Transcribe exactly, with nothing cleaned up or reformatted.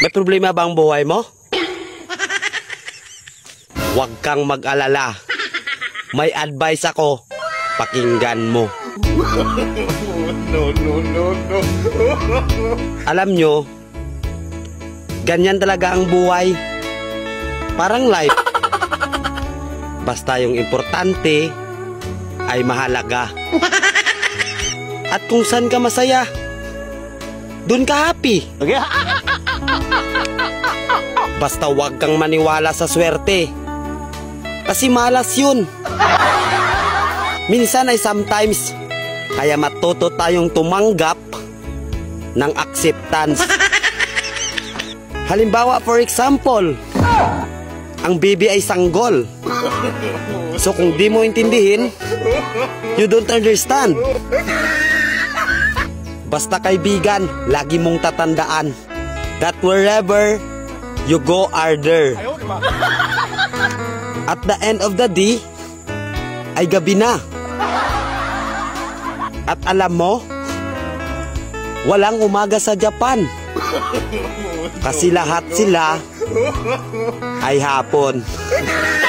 May problema ba ang buhay mo? Huwag kang mag-alala. May advice ako. Pakinggan mo. No, no, no, no. Alam nyo, ganyan talaga ang buhay. Parang life. Basta yung importante ay mahalaga. At kung saan ka masaya, dun ka happy. Okay? Basta wag kang maniwala sa swerte. Kasi malas yun. Minsan ay sometimes. Kaya matuto tayong tumanggap ng acceptance. Halimbawa, for example, ang baby ay sanggol. So kung di mo intindihin, you don't understand. Basta kaibigan, lagi mong tatandaan that wherever you go are there. At the end of the day, ay gabi na. At alam mo, walang umaga sa Japan. Kasi lahat sila ay hapon.